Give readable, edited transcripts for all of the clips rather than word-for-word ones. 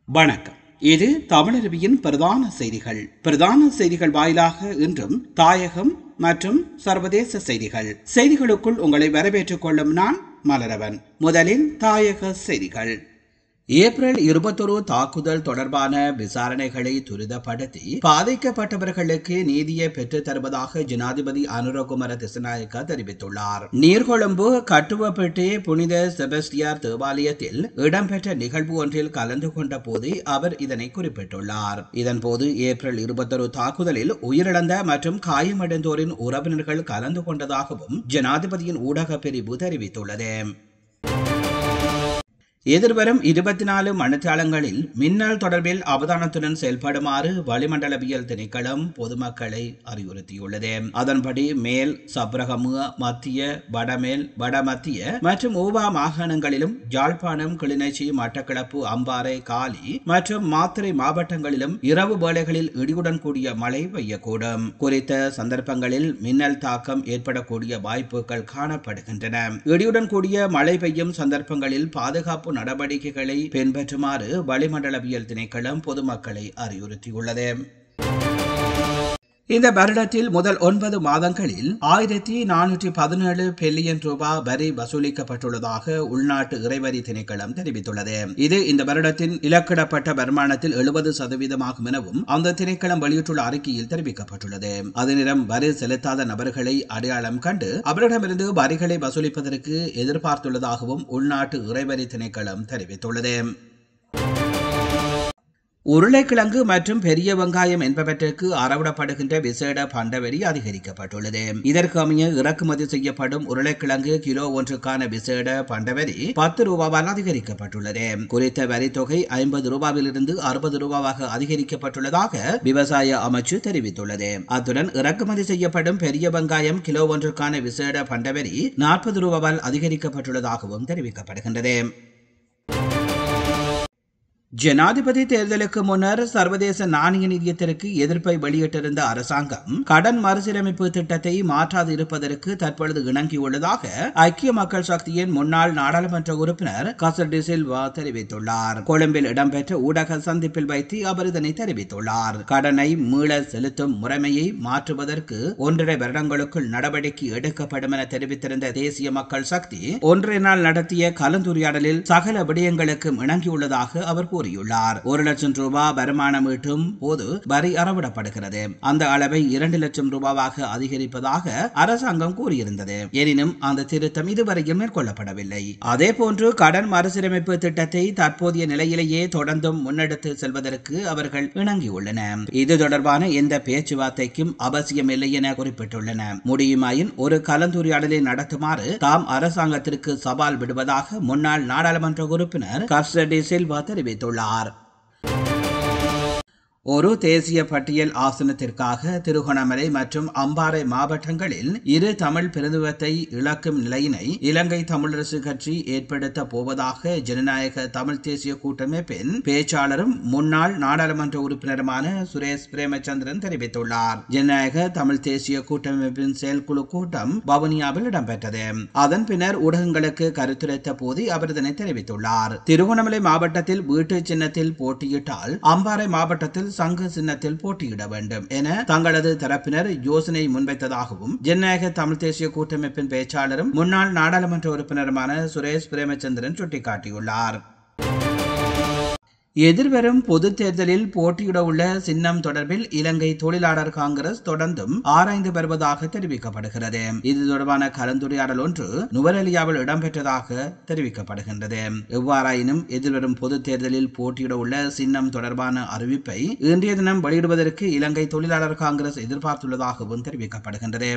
வணக்கம். இது தமிழருவியின் பிரதான செய்திகள் வாயிலாக இன்றும் தாயகம் மற்றும் சர்வதேச செய்திகளுக்குள் உங்களை வரவேற்றுக் கொள்ளும் நான் மலரவன். முதலில் தாயக செய்திகள். ஏப்ரல் 21 தாக்குதல் தொடர்பான விசாரணைகளை துரிதப்படுத்தி பாதிக்கப்பட்டவர்களுக்கு நீதியை பெற்றுத் தருவதாக ஜனாதிபதி அனுரகுமார திசாநாயக்க தெரிவித்துள்ளார். நீர்கொழும்பு கட்டுவப்பட்டி புனித செபஸ்டியார் தேவாலயத்தில் இடம்பெற்ற நிகழ்வு ஒன்றில் கலந்து கொண்ட போது அவர் இதனை குறிப்பிட்டுள்ளார். இதன்போது ஏப்ரல் 21 தாக்குதலில் உயிரிழந்த மற்றும் காயமடைந்தோரின் உறவினர்கள் கலந்து கொண்டதாகவும் ஜனாதிபதியின் ஊடக பிரிவு தெரிவித்துள்ளது. எதிர்வரும் 24 மணித்தியாலங்களில் மின்னல் தொடர்பில் அவதானத்துடன் செயல்படுமாறு வளிமண்டலவியல் திணைக்களம் பொதுமக்களை அறிவுறுத்தியுள்ளது. அதன்படி மேல் சப்ரகமுக, மத்திய, வடமேல், வடமத்திய மற்றும் ஊவா மாகாணங்களிலும் யாழ்ப்பாணம், கிளிநொச்சி, மட்டக்களப்பு, அம்பாறை, காலி மற்றும் மாத்தறை மாவட்டங்களிலும் இரவு வேளைகளில் இடியுடன் கூடிய மழை பெய்யக்கூடும். குறித்த சந்தர்ப்பங்களில் மின்னல் தாக்கம் ஏற்படக்கூடிய வாய்ப்புகள் காணப்படுகின்றன. இடியுடன் கூடிய மழை பெய்யும் சந்தர்ப்பங்களில் பாதுகாப்பு நடவடிக்கைகளை பின்பற்றுமாறு வளிமண்டலவியல் திணைக்களம் பொதுமக்களை அறிவுறுத்தியுள்ளது. இந்த வருடத்தில் முதல் 9 மாதங்களில் 1417 பில்லியன் ரூபாய் வரி வசூலிக்கப்பட்டுள்ளதாக உள்நாட்டு இறைவரி திணைக்களம் தெரிவித்துள்ளது. இது இந்த வருடத்தின் இலக்கிடப்பட்ட வருமானத்தில் 70% எனவும் அந்த திணைக்களம் வெளியிட்டுள்ள அறிக்கையில் தெரிவிக்கப்பட்டுள்ளது. அதனிடம் வரி செலுத்தாத நபர்களை அடையாளம் கண்டு அவரிடமிருந்து வரிகளை வசூலிப்பதற்கு எதிர்பார்த்துள்ளதாகவும் உள்நாட்டு இறைவரி திணைக்களம் தெரிவித்துள்ளது. உருளைக்கிழங்கு மற்றும் பெரிய வெங்காயம் என்பவற்றிற்கு அறவிடப்படுகின்ற விசேட பண்டவரி அதிகரிக்கப்பட்டுள்ளது. இதற்கு அமைய இறக்குமதி செய்யப்படும் உருளைக்கிழங்கு கிலோ ஒன்றுக்கான விசேட பண்டவரி 10 ரூபாவால் அதிகரிக்கப்பட்டுள்ளது. குறித்த வரி தொகை 50 ரூபாவிலிருந்து 60 ரூபாவாக அதிகரிக்கப்பட்டுள்ளதாக விவசாய அமைச்சு தெரிவித்துள்ளது. அத்துடன் இறக்குமதி செய்யப்படும் பெரிய வெங்காயம் கிலோ ஒன்றுக்கான விசேட பண்டவரி 40 ரூபாவால் அதிகரிக்கப்பட்டுள்ளதாகவும் தெரிவிக்கப்படுகின்றது. ஜனாதிபதி தேர்தலுக்கு முன்னர் சர்வதேச நாணய நிதியத்திற்கு எதிர்ப்பை வெளியிட்டிருந்த அரசாங்கம் கடன் மறுசீரமைப்பு திட்டத்தை மாற்றாது இருப்பதற்கு தற்பொழுது இணங்கியுள்ளதாக ஐக்கிய மக்கள் சக்தியின் முன்னாள் நாடாளுமன்ற உறுப்பினர் கசர் டி சில்வா தெரிவித்துள்ளார். கொழும்பில் இடம்பெற்ற ஊடக சந்திப்பில் வைத்து அவர் இதனை தெரிவித்துள்ளார். கடனை மீள செலுத்தும் முறைமையை மாற்றுவதற்கு 1.5 வருடங்களுக்குள் நடவடிக்கை எடுக்கப்படும் என தெரிவித்திருந்த தேசிய மக்கள் சக்தி ஒன்றைய நாள் நடத்திய கலந்துரையாடலில் சகல விடயங்களுக்கும் இணங்கியுள்ளதாக அவர் கூறியுள்ளார். 1 லட்சம் ரூபாய் வருமானம் ஈட்டும் போது வரி அறவிடப்படுகிறது. அந்த அளவை 2 லட்சம் ரூபாவாக அதிகரிப்பதாக அரசாங்கம் கூறியிருந்தது. எனினும் அந்த திருத்தம் இதுவரையில் மேற்கொள்ளப்படவில்லை. அதேபோன்று கடன் மறுசீரமைப்பு திட்டத்தை தற்போதைய நிலையிலேயே தொடர்ந்தும் முன்னெடுத்து செல்வதற்கு அவர்கள் இணங்கியுள்ளனர். இது தொடர்பான எந்த பேச்சுவார்த்தைக்கும் அவசியம் இல்லை என குறிப்பிட்டுள்ளன. முடியுமாயின் ஒரு கலந்துரையாடலை நடத்துமாறு தாம் அரசாங்கத்திற்கு சவால் விடுவதாக முன்னாள் நாடாளுமன்ற உறுப்பினர் கஸ்டர் டி சில்வா தெரிவித்துள்ளார். ஒரு தேசிய பட்டியல் ஆசனத்திற்காக திருகோணமலை மற்றும் அம்பாறை மாவட்டங்களில் 2 தமிழ் பிரதிநிதித்துவத்தை இழக்கும் நிலையினை இலங்கை தமிழரசு கட்சி ஏற்படுத்த போவதாக ஜனநாயக தமிழ் தேசிய கூட்டமைப்பின் பேச்சாளரும் முன்னாள் நாடாளுமன்ற உறுப்பினருமான சுரேஷ் பிரேமச்சந்திரன் தெரிவித்துள்ளார். ஜனநாயக தமிழ் தேசிய கூட்டமைப்பின் செயற்குழு கூட்டம் வவுனியாவில் இடம்பெற்றது. அதன் பின்னர் ஊடகங்களுக்கு கருத்துரைத்த போது அவர் இதனை தெரிவித்துள்ளார். திருகோணமலை மாவட்டத்தில் வீட்டு சின்னத்தில் போட்டியிட்டால் அம்பாறை மாவட்டத்தில் சங்க சின்னத்தில் போட்டியிட வேண்டும் என தங்களது தரப்பினர் யோசனை முன்வைத்ததாகவும் ஜனநாயக தமிழ் தேசிய கூட்டமைப்பின் பேச்சாளரும் முன்னாள் நாடாளுமன்ற உறுப்பினருமான சுரேஷ் பிரேமச்சந்திரன் சுட்டிக்காட்டியுள்ளார். எதிர்வரும் பொது தேர்தலில் போட்டியிட உள்ள சின்னம் தொடர்பில் இலங்கை தொழிலாளர் காங்கிரஸ் தொடர்ந்தும் ஆராய்ந்து வருவதாக தெரிவிக்கப்படுகிறது. இது தொடர்பான கலந்துரையாடல் ஒன்று நுவரெலியாவில் இடம்பெற்றதாக தெரிவிக்கப்படுகின்றது. எவ்வாறாயினும் எதிர்வரும் பொது தேர்தலில் போட்டியிட உள்ள சின்னம் தொடர்பான அறிவிப்பை இன்றைய தினம் வெளியிடுவதற்கு இலங்கை தொழிலாளர் காங்கிரஸ் எதிர்பார்த்துள்ளதாகவும் தெரிவிக்கப்படுகின்றது.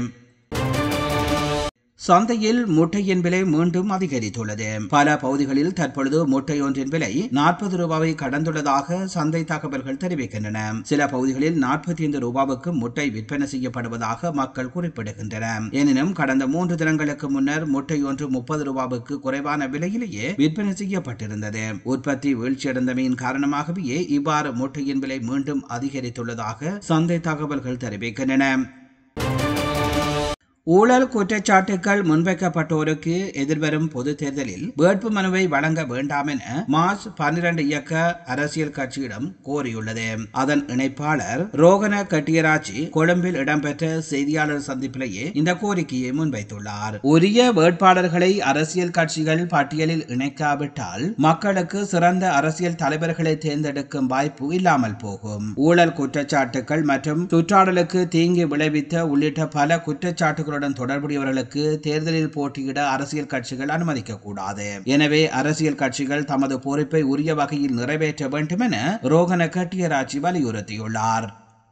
சந்தையில் முட்டையின் விலை மீண்டும் அதிகரித்துள்ளது. பல பகுதிகளில் தற்பொழுது முட்டை ஒன்றின் விலை 40 ரூபாவை கடந்துள்ளதாக சந்தை தகவல்கள் தெரிவிக்கின்றன. சில பகுதிகளில் 45 ரூபாவுக்கு முட்டை விற்பனை செய்யப்படுவதாக மக்கள் குறிப்பிடுகின்றனர். எனினும் கடந்த 3 தினங்களுக்கு முன்னர் முட்டை ஒன்று 30 ரூபாவுக்கு குறைவான விலையிலேயே விற்பனை செய்யப்பட்டிருந்தது. உற்பத்தி வீழ்ச்சியடைந்தமையின் காரணமாகவே இவ்வாறு முட்டையின் விலை மீண்டும் அதிகரித்துள்ளதாக சந்தை தகவல்கள் தெரிவிக்கின்றன. ஊழல் குற்றச்சாட்டுகள் முன்வைக்கப்பட்டோருக்கு எதிர்வரும் பொது தேர்தலில் வேட்பு மனுவை வழங்க வேண்டாம் என மார்ச் 12 இயக்க அரசியல் கட்சியிடம் கோரியுள்ளது. அதன் இணைப்பாளர் ரோகன கட்டியராச்சி கொழும்பில் இடம்பெற்ற செய்தியாளர் சந்திப்பிலேயே இந்த கோரிக்கையை முன்வைத்துள்ளார். உரிய வேட்பாளர்களை அரசியல் கட்சிகள் பட்டியலில் இணைக்காவிட்டால் மக்களுக்கு சிறந்த அரசியல் தலைவர்களை தேர்ந்தெடுக்கும் வாய்ப்பு இல்லாமல் போகும். ஊழல் குற்றச்சாட்டுகள் மற்றும் சுற்றாடலுக்கு தீங்கு விளைவித்த உள்ளிட்ட பல குற்றச்சாட்டுகள் தொடர்புடையவர்களுக்கு தேர்தலில் போட்டியிட அரசியல் கட்சிகள் அனுமதிக்க கூடாது. எனவே அரசியல் கட்சிகள் தமது பொறுப்பை உரிய வகையில் நிறைவேற்ற வேண்டும் என ரோகன கட்டியராச்சி வலியுறுத்தியுள்ளார்.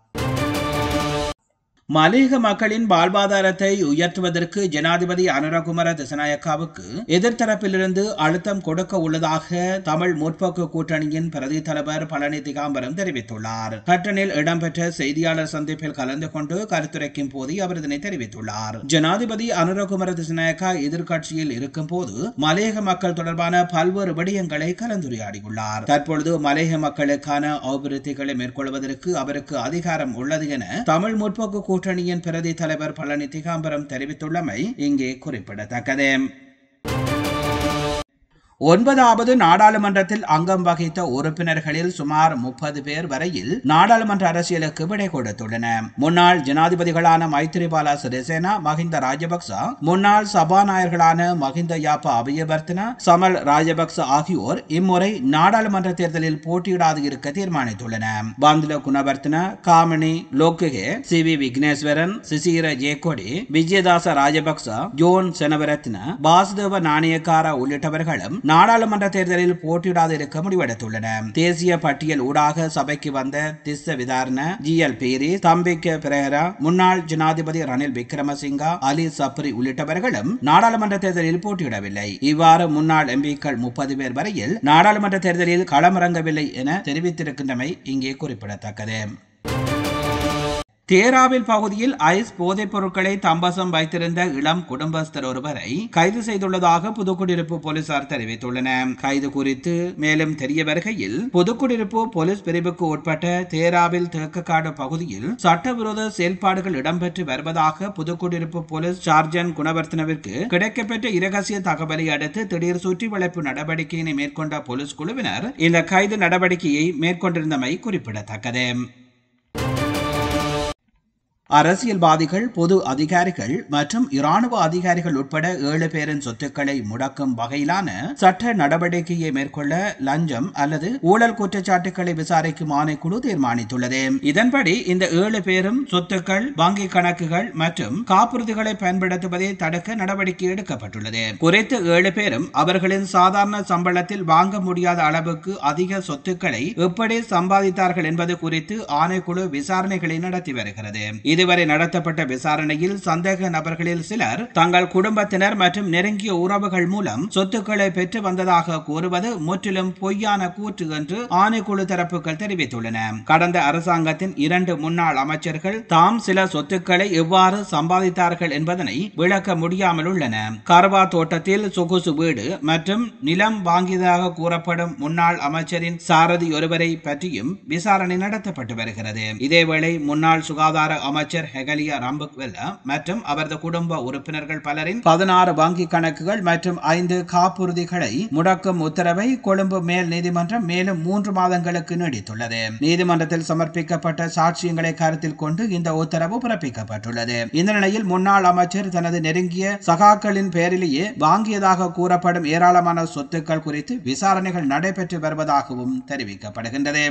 மலையக மக்களின் வாழ்வாதாரத்தை உயர்த்துவதற்கு ஜனாதிபதி அனுரகுமார திசாநாயக்காவுக்கு எதிர்த்தரப்பிலிருந்து அழுத்தம் கொடுக்க உள்ளதாக தமிழ் முற்போக்கு கூட்டணியின் பிரதி தலைவர் பழனி திகாம்பரம் தெரிவித்துள்ளார். கட்டணில் இடம்பெற்ற செய்தியாளர் சந்திப்பில் கலந்து கொண்டு கருத்துரைக்கும் போது அவர் இதனை தெரிவித்துள்ளார். ஜனாதிபதி அனுரகுமார திசாநாயக்கா எதிர்கட்சியில் இருக்கும் போது மலையக மக்கள் தொடர்பான பல்வேறு விடயங்களை கலந்துரையாடியுள்ளார். தற்பொழுது மலையக மக்களுக்கான அபிவிருத்திகளை மேற்கொள்வதற்கு அவருக்கு அதிகாரம் உள்ளது என தமிழ் முற்போக்கு கூட்டணியின் பிரதி தலைவர் பழனி திகாம்பரம் தெரிவித்துள்ளமை இங்கே குறிப்பிடத்தக்கது. 9வது நாடாளுமன்றத்தில் அங்கம் வகித்த உறுப்பினர்களில் சுமார் 30 பேர் வரையில் நாடாளுமன்ற அரசியலுக்கு விடை கொடுத்துள்ளனர். முன்னாள் ஜனாதிபதிகளான மைத்திரிபால சிறிசேனா, மஹிந்த ராஜபக்ச, முன்னாள் சபாநாயகர்களான மஹிந்த யாப்பா அபயவர்த்தன, சமல் ராஜபக்ச ஆகியோர் இம்முறை நாடாளுமன்ற தேர்தலில் போட்டியிடாது இருக்க தீர்மானித்துள்ளனர். பந்துல குணவர்த்தன, காமினி லோக்குகே, சி.வி. விக்னேஸ்வரன், சிசிர ஜேகொடி, விஜயதாச ராஜபக்ச, ஜோன் செனவரத்ன, பாசுதேவ நாணயக்கார உள்ளிட்டவர்களும் நாடாளுமன்ற தேர்தலில் போட்டியிடாது இருக்க முடிவெடுத்துள்ளனர். தேசிய பட்டியல் ஊடாக சபைக்கு வந்த திஸ்ஸ விதாரண, ஜி.எல். பீரி, தம்பிக்க பிரேரா, முன்னாள் ஜனாதிபதி ரணில் விக்ரமசிங்கா, அலி சப்ரி உள்ளிட்டவர்களும் நாடாளுமன்ற தேர்தலில் போட்டியிடவில்லை. இவ்வாறு முன்னாள் எம்பிக்கள் 30 பேர் வரையில் நாடாளுமன்ற தேர்தலில் களமிறங்கவில்லை என தெரிவித்திருக்கின்றமை இங்கே குறிப்பிடத்தக்கது. தேராவில் பகுதியில் ஐஸ் போதைப் பொருட்களை தம்பசம் வைத்திருந்த இளம் குடும்பஸ்தர் ஒருவரை கைது செய்துள்ளதாக புதுக்குடியிருப்பு போலீசார் தெரிவித்துள்ளனர். கைது குறித்து மேலும் தெரிய வருகையில், புதுக்குடியிருப்பு போலீஸ் பிரிவுக்கு உட்பட்ட தேராவில் தேக்கக்காடு பகுதியில் சட்டவிரோத செயல்பாடுகள் இடம்பெற்று வருவதாக புதுக்குடியிருப்பு போலீஸ் சார்ஜன் குணவர்த்தனவிற்கு கிடைக்கப்பெற்ற இரகசிய தகவலை அடுத்து திடீர் சுற்றி வளைப்பு நடவடிக்கையினை மேற்கொண்ட போலீஸ் குழுவினர் இந்த கைது நடவடிக்கையை மேற்கொண்டிருந்தமை குறிப்பிடத்தக்கது. அரசியல்வாதிகள், பொது அதிகாரிகள் மற்றும் இராணுவ அதிகாரிகள் உட்பட 7 பேரின் சொத்துக்களை முடக்கும் வகையிலான சட்ட நடவடிக்கையை மேற்கொள்ள லஞ்சம் அல்லது ஊழல் குற்றச்சாட்டுகளை விசாரிக்கும் ஆணைக்குழு தீர்மானித்துள்ளது. இதன்படி இந்த 7 பேரும் சொத்துக்கள், வங்கி கணக்குகள் மற்றும் காப்புறுதிகளை பயன்படுத்துவதை தடுக்க நடவடிக்கை எடுக்கப்பட்டுள்ளது. குறித்த 7 பேரும் அவர்களின் சாதாரண சம்பளத்தில் வாங்க முடியாத அளவுக்கு அதிக சொத்துக்களை எப்படி சம்பாதித்தார்கள் என்பது குறித்து ஆணைக்குழு விசாரணைகளை நடத்தி வருகிறது. இதுவரை நடத்தப்பட்ட விசாரணையில் சந்தேக நபர்களில் சிலர் தங்கள் குடும்பத்தினர் மற்றும் நெருங்கிய உறவுகள் மூலம் சொத்துக்களை பெற்று வந்ததாக கூறுவது முற்றிலும் பொய்யான கூற்று என்று ஆணைக்குழு தரப்புகள் தெரிவித்துள்ளன. கடந்த அரசாங்கத்தின் 2 முன்னாள் அமைச்சர்கள் தாம் சில சொத்துக்களை எவ்வாறு சம்பாதித்தார்கள் என்பதனை விளக்க முடியாமல் உள்ளன. கர்வா தோட்டத்தில் சொகுசு வீடு மற்றும் நிலம் வாங்கியதாக கூறப்படும் முன்னாள் அமைச்சரின் சாரதி ஒருவரை பற்றியும் விசாரணை நடத்தப்பட்டு வருகிறது. இதேவேளை முன்னாள் சுகாதார அமைச்சர் ஹெகலியா ராம்பக்வெல்ல மற்றும் அவரது குடும்ப உறுப்பினர்கள் பலரின் 16 வங்கி கணக்குகள் மற்றும் 5 காப்புறுதிகளை முடக்கும் உத்தரவை கொழும்பு மேல் நீதிமன்றம் மேலும் 3 மாதங்களுக்கு நீடித்துள்ளது. நீதிமன்றத்தில் சமர்ப்பிக்கப்பட்ட சாட்சியங்களை கருத்தில் கொண்டு இந்த உத்தரவு பிறப்பிக்கப்பட்டுள்ளது. இந்த நிலையில் முன்னாள் அமைச்சர் தனது நெருங்கிய சகாக்களின் பெயரிலேயே வாங்கியதாக கூறப்படும் ஏராளமான சொத்துக்கள் குறித்து விசாரணைகள் நடைபெற்று வருவதாகவும் தெரிவிக்கப்படுகின்றது.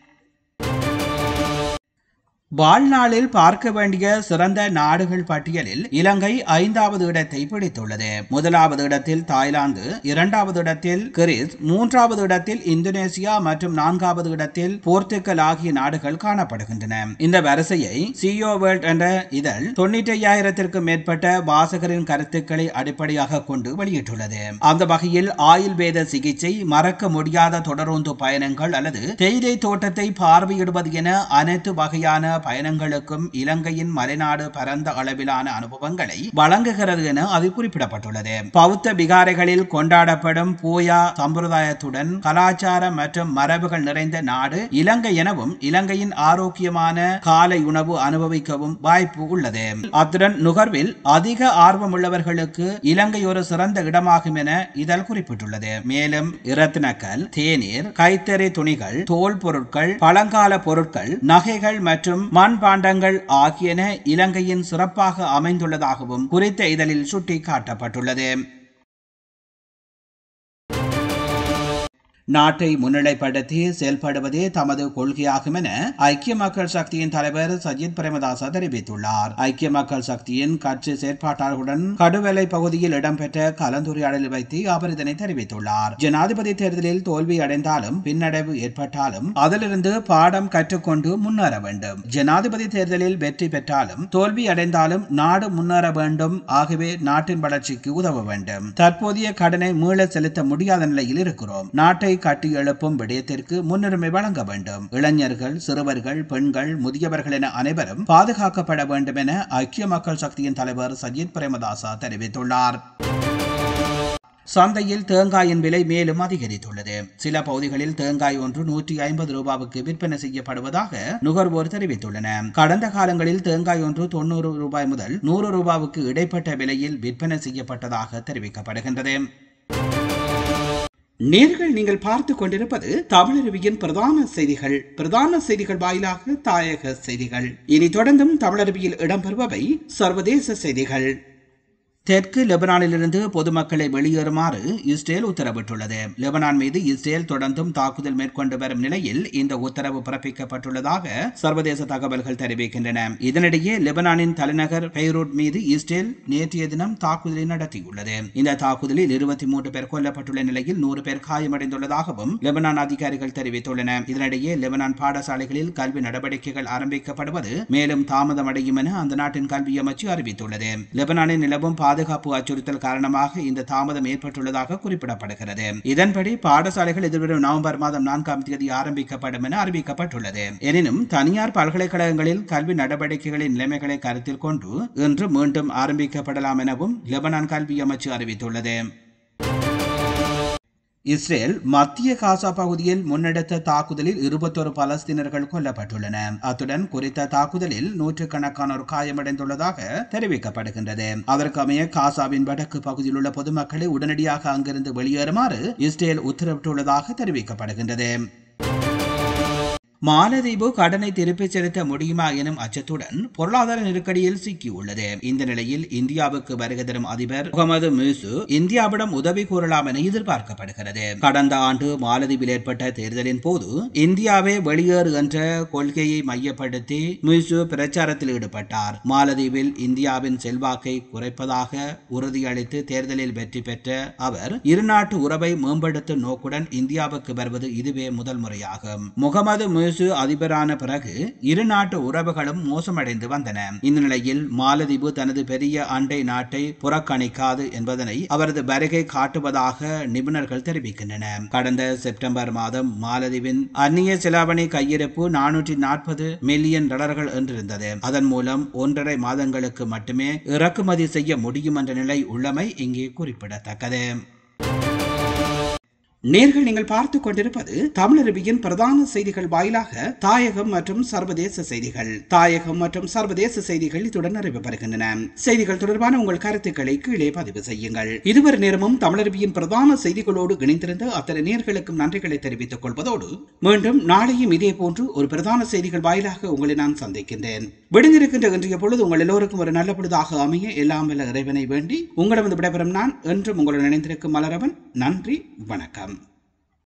வாழ்நாளில் பார்க்க வேண்டிய சிறந்த நாடுகள் பட்டியலில் இலங்கை 5வது இடத்தை பிடித்துள்ளது. 1வது இடத்தில் தாய்லாந்து, 2வது இடத்தில் கிரீஸ், 3வது இடத்தில் இந்தோனேசியா மற்றும் 4வது இடத்தில் போர்த்துகல் ஆகிய நாடுகள் காணப்படுகின்றன. இந்த வரிசையை சியோ வேர்ல்ட் என்ற இதழ் 95,000க்கும் மேற்பட்ட வாசகரின் கருத்துக்களை அடிப்படையாக கொண்டு வெளியிட்டுள்ளது. அந்த வகையில் ஆயுர்வேத சிகிச்சை, மறக்க முடியாத தொடருந்து பயணங்கள் அல்லது தேயிலை தோட்டத்தை பார்வையிடுவது என அனைத்து வகையான பயணங்களுக்கும் இலங்கையின் மலைநாடு பரந்த அளவிலான அனுபவங்களை வழங்குகிறது என அது குறிப்பிடப்பட்டுள்ளது. பௌத்த விகாரைகளில் கொண்டாடப்படும் பூயா சம்பிரதாயத்துடன் கலாச்சார மற்றும் மரபுகள் நிறைந்த நாடு இலங்கை எனவும் இலங்கையின் ஆரோக்கியமான காலை உணவு அனுபவிக்கவும் வாய்ப்பு உள்ளது. அத்துடன் நுகர்வில் அதிக ஆர்வமுள்ளவர்களுக்கு இலங்கை ஒரு சிறந்த இடமாகும் என இதழ் குறிப்பிட்டுள்ளது. மேலும் இரத்தினக்கல், தேநீர், கைத்தறி துணிகள், தோல் பொருட்கள், பழங்கால பொருட்கள், நகைகள் மற்றும் மண்பாண்டங்கள் ஆகியன இலங்கையின் சிறப்பாக அமைந்துள்ளதாகவும் குறித்த இதழில் சுட்டிக்காட்டப்பட்டுள்ளது. நாட்டை முன்னிலைப்படுத்தி செயல்படுவதே தமது கொள்கையாகும் என ஐக்கிய மக்கள் சக்தியின் தலைவர் சஜித் பிரேமதாச தெரிவித்துள்ளார். ஐக்கிய மக்கள் சக்தியின் கட்சி செயற்பாட்டாளர்களுடன் கடுவலை பகுதியில் இடம்பெற்ற கலந்துரையாடலில் வைத்து அவர் இதனை தெரிவித்துள்ளார். ஜனாதிபதி தேர்தலில் தோல்வி அடைந்தாலும் பின்னடைவு ஏற்பட்டாலும் அதிலிருந்து பாடம் கற்றுக்கொண்டு முன்னேற வேண்டும். ஜனாதிபதி தேர்தலில் வெற்றி பெற்றாலும் தோல்வி அடைந்தாலும் நாடு முன்னேற வேண்டும். ஆகவே நாட்டின் வளர்ச்சிக்கு உதவ வேண்டும். தற்போதைய கடனை மீள செலுத்த முடியாத நிலையில் இருக்கிறோம். நாட்டை கட்டி எழுப்பும் விடயத்திற்கு முன்னுரிமை வழங்க வேண்டும். இளைஞர்கள், சிறுவர்கள், பெண்கள், முதியவர்கள் என அனைவரும் பாதுகாக்கப்பட வேண்டும் என ஐக்கிய மக்கள் சக்தியின் தலைவர் சஜித் பிரேமதாச தெரிவித்துள்ளார். சந்தையில் தேங்காயின் விலை மேலும் அதிகரித்துள்ளது. சில பகுதிகளில் தேங்காய் ஒன்று 150 ரூபாவுக்கு விற்பனை செய்யப்படுவதாக நுகர்வோர் தெரிவித்துள்ளனர். கடந்த காலங்களில் தேங்காய் ஒன்று 90 ரூபாய் முதல் 100 ரூபாவுக்கு இடைப்பட்ட விலையில் விற்பனை செய்யப்பட்டதாக தெரிவிக்கப்படுகின்றது. நேர்கள் நீங்கள் பார்த்து கொண்டிருப்பது தமிழருவியின் பிரதான செய்திகள் வாயிலாக தாயக செய்திகள். இனி தொடர்ந்தும் தமிழருவியில் இடம்பெறுபவை சர்வதேச செய்திகள். தெற்கு லெபனானிலிருந்து பொதுமக்களை வெளியேறுமாறு இஸ்ரேல் உத்தரவிட்டுள்ளது. லெபனான் மீது இஸ்ரேல் தொடர்ந்தும் தாக்குதல் மேற்கொண்டு வரும் நிலையில் இந்த உத்தரவு பிறப்பிக்கப்பட்டுள்ளதாக சர்வதேச தகவல்கள் தெரிவிக்கின்றன. இதனிடையே லெபனானின் தலைநகர் பெய்ரூட் மீது இஸ்ரேல் நேற்றைய தினம் தாக்குதலை நடத்தியுள்ளது. இந்த தாக்குதலில் 23 பேர் கொல்லப்பட்டுள்ள நிலையில் 100 பேர் காயமடைந்துள்ளதாகவும் லெபனான் அதிகாரிகள் தெரிவித்துள்ளனர். இதனிடையே லெபனான் பாடசாலைகளில் கல்வி நடவடிக்கைகள் ஆரம்பிக்கப்படுவது மேலும் தாமதமடையும் என அந்த நாட்டின் கல்வி அமைச்சு அறிவித்துள்ளது. லெபனானில் நிலவும் பாதுகாப்பு அச்சுறுத்தல் காரணமாக இந்த தாமதம் ஏற்பட்டுள்ளதாக குறிப்பிடப்படுகிறது. இதன்படி பாடசாலைகள் எதிர்வரும் நவம்பர் மாதம் 4ஆம் தேதி ஆரம்பிக்கப்படும் என அறிவிக்கப்பட்டுள்ளது. எனினும் தனியார் பல்கலைக்கழகங்களில் கல்வி நடவடிக்கைகளின் நிலைமைகளை கருத்தில் கொண்டு இன்று மீண்டும் ஆரம்பிக்கப்படலாம் எனவும் லெபனான் கல்வி அமைச்சு அறிவித்துள்ளது. இஸ்ரேல் மத்திய காசா பகுதியில் முன்னெடுத்த தாக்குதலில் 21 பலஸ்தீனர்கள் கொல்லப்பட்டுள்ளனர். அத்துடன் குறித்த தாக்குதலில் நூற்றுக்கணக்கானோர் காயமடைந்துள்ளதாக தெரிவிக்கப்படுகின்றது. அதற்கமைய காசாவின் வடக்கு பகுதியில் உள்ள பொதுமக்களை உடனடியாக அங்கிருந்து வெளியேறுமாறு இஸ்ரேல் உத்தரவிட்டுள்ளதாக தெரிவிக்கப்படுகின்றது. மாலத்தீவு கடனை திருப்பிச் செலுத்த முடியுமா எனும் அச்சத்துடன் பொருளாதார நெருக்கடியில் சிக்கியுள்ளது. இந்த நிலையில் இந்தியாவுக்கு வருகை தரும் அதிபர் முகமது முர்சு இந்தியாவிடம் உதவி கோரலாம் என எதிர்பார்க்கப்படுகிறது. கடந்த ஆண்டு மாலத்தீவில் ஏற்பட்ட தேர்தலின் போது இந்தியாவே வெளியேறு என்ற கொள்கையை மையப்படுத்தி முர்சு பிரச்சாரத்தில் ஈடுபட்டார். மாலத்தீவில் இந்தியாவின் செல்வாக்கை குறைப்பதாக உறுதியளித்து தேர்தலில் வெற்றி பெற்ற அவர் இருநாட்டு உறவை மேம்படுத்தும் நோக்குடன் இந்தியாவுக்கு வருவது இதுவே முதல் முறையாகும். முகமது அதிபரான பிறகு இரு நாட்டு உறவுகளும் மோசமடைந்து வந்தன. இந்த நிலையில் மாலத்தீவு தனது பெரிய அண்டை நாட்டை புறக்கணிக்காது என்பதனை அவரது வருகை காட்டுவதாக நிபுணர்கள் தெரிவிக்கின்றனர். கடந்த செப்டம்பர் மாதம் மாலத்தீவின் அந்நிய செலாவணி கையிருப்பு $440 மில்லியன் என்றிருந்தது. அதன் மூலம் 1.5 மாதங்களுக்கு மட்டுமே இறக்குமதி செய்ய முடியும் என்ற நிலை உள்ளமை இங்கே குறிப்பிடத்தக்கது. நேர்கள் நீங்கள் பார்த்துக் கொண்டிருப்பது தமிழருவியின் பிரதான செய்திகள் வாயிலாக தாயகம் மற்றும் சர்வதேச செய்திகள். தாயகம் மற்றும் சர்வதேச செய்திகள் இத்துடன் நிறைவு பெறுகின்றன. செய்திகள் தொடர்பான உங்கள் கருத்துக்களை கீழே பதிவு செய்யுங்கள். இதுவரை நேரமும் தமிழருவியின் பிரதான செய்திகளோடு இணைந்திருந்த அத்தனை நேர்களுக்கும் நன்றிகளை தெரிவித்துக் கொள்வதோடு மீண்டும் நாளையும் இதே போன்று ஒரு பிரதான செய்திகள் வாயிலாக உங்களை நான் சந்திக்கின்றேன். விடுந்திருக்கின்ற இன்றைய பொழுது உங்கள் எல்லோருக்கும் ஒரு நல்ல பொழுதாக அமைய எல்லாம் வல்ல இறைவனை வேண்டி உங்களிடம் விடைபெறும் நான் என்றும் உங்களுடன் இணைந்திருக்கும் மலரவன். நன்றி, வணக்கம்.